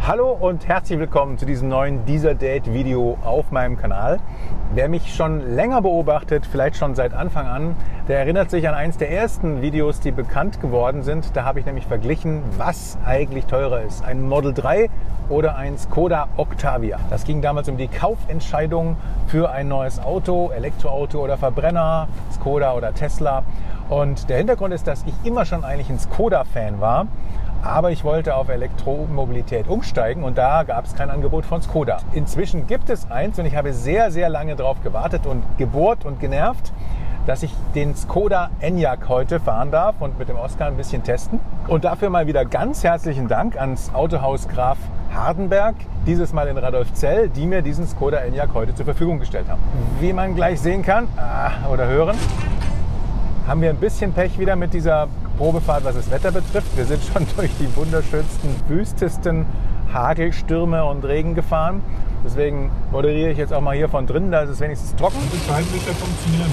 Hallo und herzlich willkommen zu diesem neuen Deezer Date Video auf meinem Kanal. Wer mich schon länger beobachtet, vielleicht schon seit Anfang an, der erinnert sich an eins der ersten Videos, die bekannt geworden sind. Da habe ich nämlich verglichen, was eigentlich teurer ist, ein Model 3 oder ein Skoda Octavia. Das ging damals um die Kaufentscheidung für ein neues Auto, Elektroauto oder Verbrenner, Skoda oder Tesla. Und der Hintergrund ist, dass ich immer schon eigentlich ein Skoda-Fan war. Aber ich wollte auf Elektromobilität umsteigen und da gab es kein Angebot von Skoda. Inzwischen gibt es eins und ich habe sehr, sehr lange darauf gewartet und gebohrt und genervt, dass ich den Skoda Enyaq heute fahren darf und mit dem Oskar ein bisschen testen. Und dafür mal wieder ganz herzlichen Dank ans Autohaus Graf Hardenberg, dieses Mal in Radolfzell, die mir diesen Skoda Enyaq heute zur Verfügung gestellt haben. Wie man gleich sehen kann oder hören, haben wir ein bisschen Pech wieder mit dieser Probefahrt, was das Wetter betrifft. Wir sind schon durch die wunderschönsten, wüstesten Hagelstürme und Regen gefahren. Deswegen moderiere ich jetzt auch mal hier von drinnen, da ist es wenigstens trocken. Das scheint sicher funktionieren.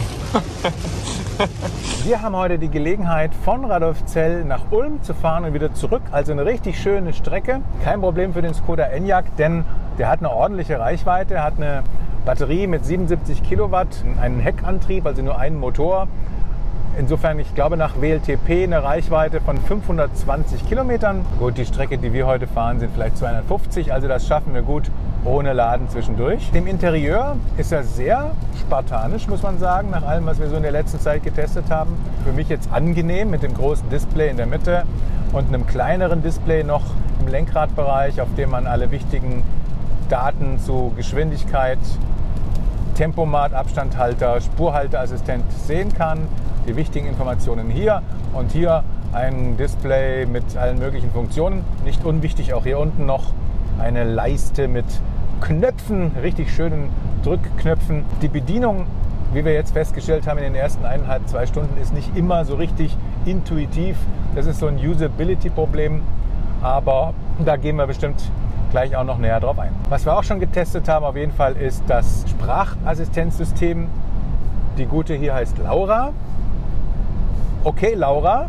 Wir haben heute die Gelegenheit, von Radolfzell nach Ulm zu fahren und wieder zurück. Also eine richtig schöne Strecke. Kein Problem für den Skoda Enyaq, denn der hat eine ordentliche Reichweite. Er hat eine Batterie mit 77 Kilowatt, einen Heckantrieb, also nur einen Motor. Insofern, ich glaube, nach WLTP eine Reichweite von 520 Kilometern. Gut, die Strecke, die wir heute fahren, sind vielleicht 250, also das schaffen wir gut ohne Laden zwischendurch. Im Interieur ist er sehr spartanisch, muss man sagen, nach allem, was wir so in der letzten Zeit getestet haben. Für mich jetzt angenehm mit dem großen Display in der Mitte und einem kleineren Display noch im Lenkradbereich, auf dem man alle wichtigen Daten zu Geschwindigkeit, Tempomat, Abstandhalter, Spurhalteassistent sehen kann. Die wichtigen Informationen hier und hier ein Display mit allen möglichen Funktionen. Nicht unwichtig, auch hier unten noch eine Leiste mit Knöpfen, richtig schönen Drückknöpfen. Die Bedienung, wie wir jetzt festgestellt haben in den ersten 1,5–2 Stunden, ist nicht immer so richtig intuitiv. Das ist so ein Usability-Problem, aber da gehen wir bestimmt gleich auch noch näher drauf ein. Was wir auch schon getestet haben auf jeden Fall ist das Sprachassistenzsystem. Die gute hier heißt Laura. Okay, Laura.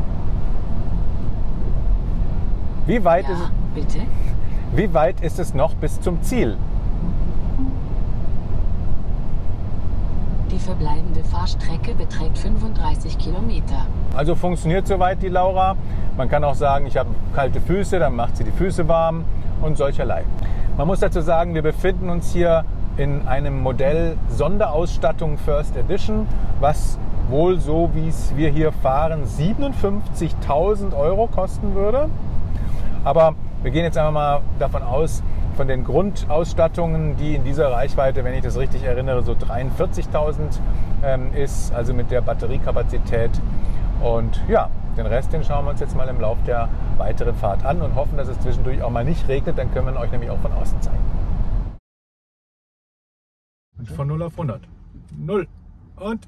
Wie weit ist es noch bis zum Ziel? Die verbleibende Fahrstrecke beträgt 35 Kilometer. Also funktioniert soweit die Laura. Man kann auch sagen, ich habe kalte Füße, dann macht sie die Füße warm und solcherlei. Man muss dazu sagen, wir befinden uns hier in einem Modell Sonderausstattung First Edition, was wohl so, wie es wir hier fahren, 57.000 Euro kosten würde. Aber wir gehen jetzt einfach mal davon aus, von den Grundausstattungen, die in dieser Reichweite, wenn ich das richtig erinnere, so 43.000 ist, also mit der Batteriekapazität. Und ja, den Rest, den schauen wir uns jetzt mal im Laufe der weiteren Fahrt an und hoffen, dass es zwischendurch auch mal nicht regnet, dann können wir euch nämlich auch von außen zeigen. Und von 0 auf 100. 0 und...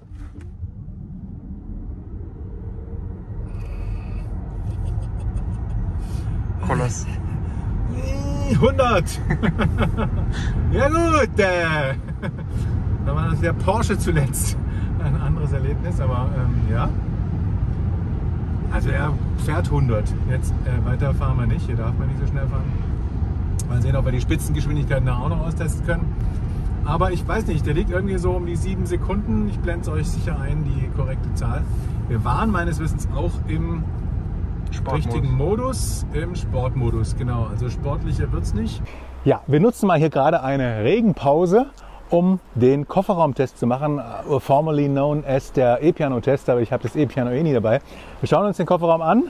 Koloss. 100! Ja gut! Da war das der Porsche zuletzt. Ein anderes Erlebnis, aber ja. Also er fährt 100. Jetzt weiter fahren wir nicht. Hier darf man nicht so schnell fahren. Mal sehen, ob wir die Spitzengeschwindigkeiten da auch noch austesten können. Aber ich weiß nicht, der liegt irgendwie so um die 7 Sekunden. Ich blende es euch sicher ein, die korrekte Zahl. Wir waren meines Wissens auch im richtigen Modus, im Sportmodus, genau. Also sportlicher wird es nicht. Ja, wir nutzen mal hier gerade eine Regenpause, um den Kofferraumtest zu machen, formerly known as der E-Piano-Test, aber ich habe das E-Piano eh nie dabei. Wir schauen uns den Kofferraum an.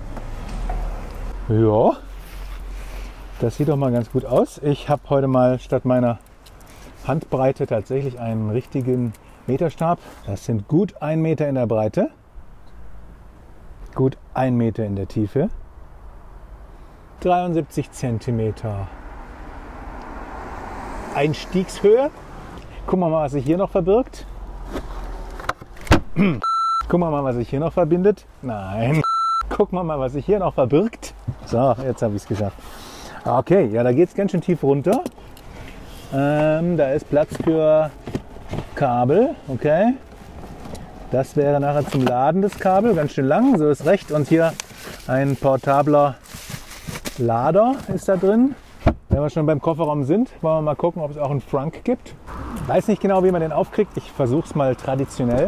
Ja, das sieht doch mal ganz gut aus. Ich habe heute mal statt meiner Handbreite tatsächlich einen richtigen Meterstab. Das sind gut 1 Meter in der Breite. Gut 1 Meter in der Tiefe, 73 Zentimeter Einstiegshöhe. Gucken wir mal, was sich hier noch verbirgt. Gucken wir mal, was sich hier noch verbindet. Nein. Gucken wir mal, was sich hier noch verbirgt. So, jetzt habe ich es geschafft. Okay, ja, da geht es ganz schön tief runter. Da ist Platz für Kabel, okay. Das wäre nachher zum Laden das Kabel, ganz schön lang, so ist recht. Und hier ein portabler Lader ist da drin. Wenn wir schon beim Kofferraum sind, wollen wir mal gucken, ob es auch einen Frunk gibt. Weiß nicht genau, wie man den aufkriegt. Ich versuche es mal traditionell.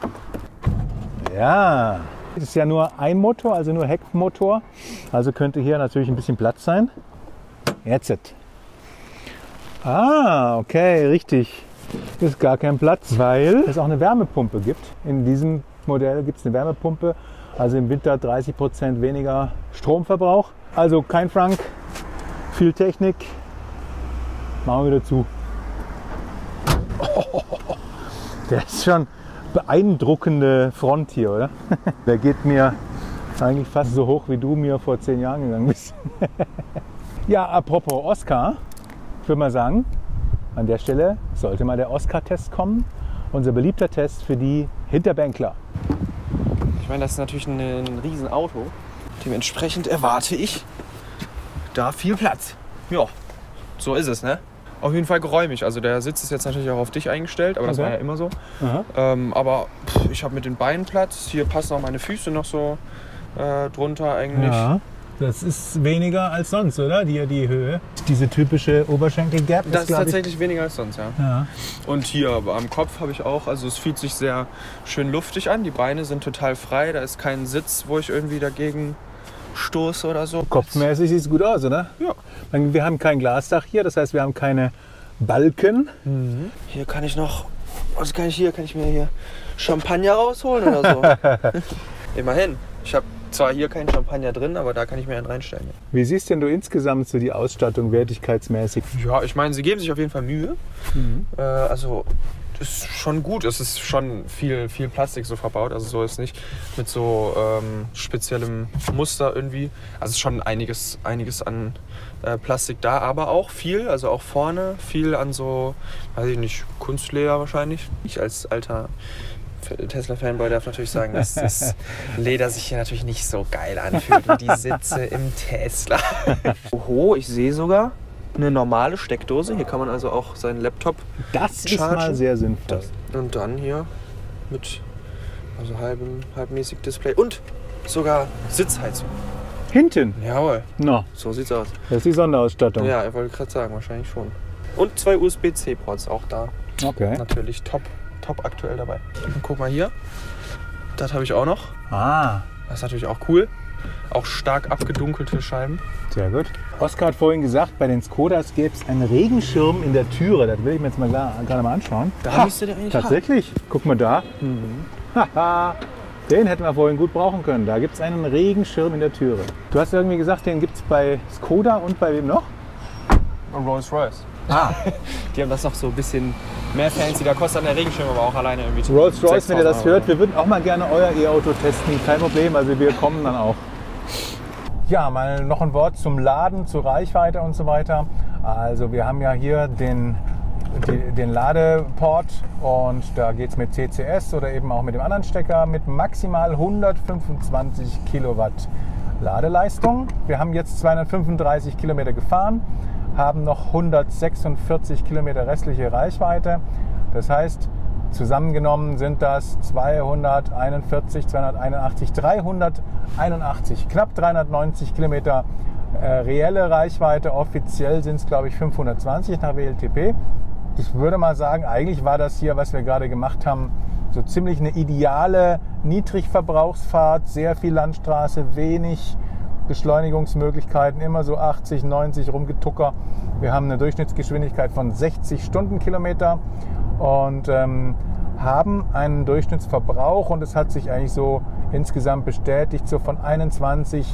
Ja, es ist ja nur ein Motor, also nur Heckmotor. Also könnte hier natürlich ein bisschen Platz sein. Jetzt. Ah, okay, richtig. Ist gar kein Platz, weil es auch eine Wärmepumpe gibt. In diesem Modell gibt es eine Wärmepumpe. Also im Winter 30% weniger Stromverbrauch. Also kein Frunk, viel Technik. Machen wir wieder zu. Oh, der ist schon beeindruckende Front hier, oder? Der geht mir eigentlich fast so hoch, wie du mir vor 10 Jahren gegangen bist. Ja, apropos Oscar, ich würde mal sagen, an der Stelle sollte mal der Oscar-Test kommen. Unser beliebter Test für die Hinterbänkler. Ich meine, das ist natürlich ein Riesenauto. Dementsprechend erwarte ich da viel Platz. Ja, so ist es, ne? Auf jeden Fall geräumig. Also der Sitz ist jetzt natürlich auch auf dich eingestellt, aber das war ja immer so. Aber ich habe mit den Beinen Platz. Hier passen auch meine Füße noch so drunter eigentlich. Ja, das ist weniger als sonst, oder? Die Höhe. Diese typische Oberschenkel-Gap. Das ist tatsächlich weniger als sonst, ja. Und hier am Kopf habe ich auch, also es fühlt sich sehr schön luftig an. Die Beine sind total frei. Da ist kein Sitz, wo ich irgendwie dagegen stoße oder so. Kopfmäßig sieht es gut aus, oder? Ja. Wir haben kein Glasdach hier, das heißt, wir haben keine Balken. Hier kann ich noch, was kann ich hier? Kann ich mir hier Champagner rausholen oder so? Immerhin. Ich habe zwar hier keinen Champagner drin, aber da kann ich mir einen reinstellen. Ja. Wie siehst denn du insgesamt so die Ausstattung wertigkeitsmäßig? Ja, ich meine, sie geben sich auf jeden Fall Mühe. Also das ist schon gut. Es ist schon viel Plastik so verbaut. Also so ist nicht mit so speziellem Muster irgendwie. Also es ist schon einiges an Plastik da, aber auch viel, also auch vorne viel an so, weiß ich nicht, Kunstleder wahrscheinlich. Ich als alter Tesla-Fanboy darf natürlich sagen, dass das Leder sich hier natürlich nicht so geil anfühlt wie die Sitze im Tesla. Oho, ich sehe sogar eine normale Steckdose. Hier kann man also auch seinen Laptop Das ist mal sehr sinnvoll. Und dann hier mit also halbmäßig Display und sogar Sitzheizung. Hinten? Jawohl. No. So sieht's aus. Das ist die Sonderausstattung. Ja, ich wollte gerade sagen, wahrscheinlich schon. Und 2 USB-C-Ports auch da. Okay. Natürlich top aktuell dabei. Und guck mal hier. Das habe ich auch noch. Ah. Das ist natürlich auch cool. Auch stark abgedunkelte Scheiben. Sehr gut. Oskar hat vorhin gesagt, bei den Skodas gäbe es einen Regenschirm in der Türe. Das will ich mir jetzt mal gerade mal anschauen. Da müsste der eigentlich tatsächlich. Haben. Guck mal da. Haha. Den hätten wir vorhin gut brauchen können. Da gibt es einen Regenschirm in der Türe. Du hast irgendwie gesagt, den gibt es bei Skoda und bei wem noch? Rolls-Royce. Die haben das noch so ein bisschen mehr fancy. Da kostet dann der Regenschirm aber auch alleine irgendwie. Rolls-Royce, wenn ihr das hört, wir würden auch mal gerne euer E-Auto testen. Kein Problem, also wir kommen dann auch. Ja, mal noch ein Wort zum Laden, zur Reichweite und so weiter. Also wir haben ja hier den Ladeport und da geht es mit CCS oder eben auch mit dem anderen Stecker mit maximal 125 Kilowatt Ladeleistung. Wir haben jetzt 235 Kilometer gefahren, haben noch 146 Kilometer restliche Reichweite. Das heißt, zusammengenommen sind das 381, knapp 390 Kilometer reelle Reichweite. Offiziell sind es, glaube ich, 520 nach WLTP. Ich würde mal sagen, eigentlich war das hier, was wir gerade gemacht haben, so ziemlich eine ideale Niedrigverbrauchsfahrt. Sehr viel Landstraße, wenig Beschleunigungsmöglichkeiten, immer so 80, 90 rumgetucker. Wir haben eine Durchschnittsgeschwindigkeit von 60 Stundenkilometer und haben einen Durchschnittsverbrauch, und es hat sich eigentlich so insgesamt bestätigt, so von 21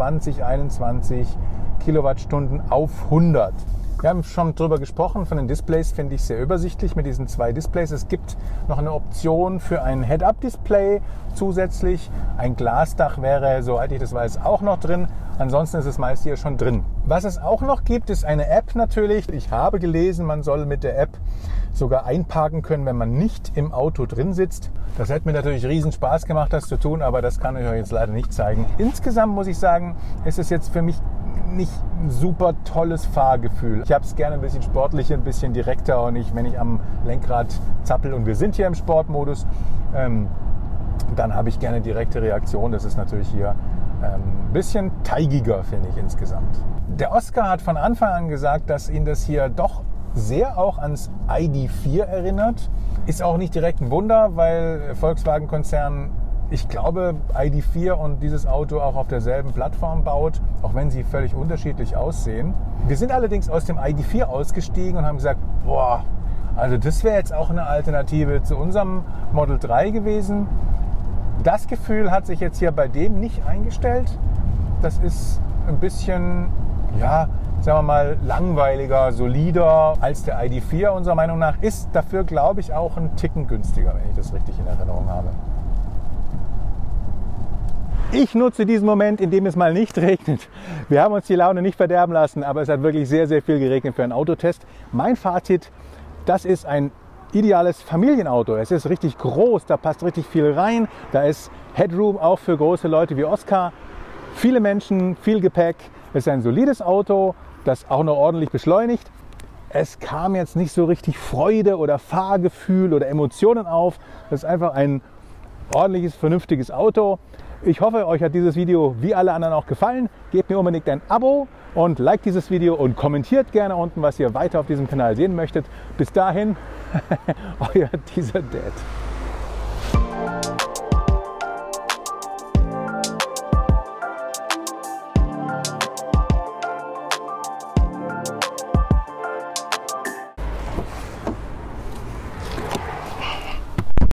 Kilowattstunden auf 100. Wir haben schon drüber gesprochen, von den Displays finde ich sehr übersichtlich mit diesen 2 Displays. Es gibt noch eine Option für ein Head-Up-Display zusätzlich. Ein Glasdach wäre, soweit ich das weiß, auch noch drin. Ansonsten ist es meist hier schon drin. Was es auch noch gibt, ist eine App natürlich. Ich habe gelesen, man soll mit der App sogar einparken können, wenn man nicht im Auto drin sitzt. Das hätte mir natürlich riesen Spaß gemacht, das zu tun, aber das kann ich euch jetzt leider nicht zeigen. Insgesamt muss ich sagen, ist es jetzt für mich nicht ein super tolles Fahrgefühl. Ich habe es gerne ein bisschen sportlicher, ein bisschen direkter, und wenn ich am Lenkrad zappel und wir sind hier im Sportmodus, dann habe ich gerne direkte Reaktion. Das ist natürlich hier Bisschen teigiger, finde ich insgesamt. Der Oscar hat von Anfang an gesagt, dass ihn das hier doch sehr auch ans ID.4 erinnert. Ist auch nicht direkt ein Wunder, weil Volkswagen-Konzern, ich glaube, ID.4 und dieses Auto auch auf derselben Plattform baut, auch wenn sie völlig unterschiedlich aussehen. Wir sind allerdings aus dem ID.4 ausgestiegen und haben gesagt, boah, also das wäre jetzt auch eine Alternative zu unserem Model 3 gewesen. Das Gefühl hat sich jetzt hier bei dem nicht eingestellt. Das ist ein bisschen, ja, sagen wir mal, langweiliger, solider als der ID.4 unserer Meinung nach. Ist dafür, glaube ich, auch ein Ticken günstiger, wenn ich das richtig in Erinnerung habe. Ich nutze diesen Moment, in dem es mal nicht regnet. Wir haben uns die Laune nicht verderben lassen, aber es hat wirklich sehr, sehr viel geregnet für einen Autotest. Mein Fazit, das ist ein ideales Familienauto. Es ist richtig groß, da passt richtig viel rein. Da ist Headroom auch für große Leute wie Oskar. Viele Menschen, viel Gepäck. Es ist ein solides Auto, das auch noch ordentlich beschleunigt. Es kam jetzt nicht so richtig Freude oder Fahrgefühl oder Emotionen auf. Das ist einfach ein ordentliches, vernünftiges Auto. Ich hoffe, euch hat dieses Video wie alle anderen auch gefallen. Gebt mir unbedingt ein Abo und liked dieses Video und kommentiert gerne unten, was ihr weiter auf diesem Kanal sehen möchtet. Bis dahin, euer Teaser Dad.